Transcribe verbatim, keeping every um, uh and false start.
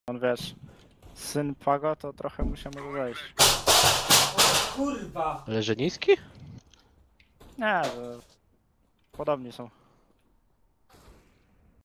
On wiesz, syn Pago to trochę mu się może zejść. O kurwa! Leżeniński? Nie, że podobni są.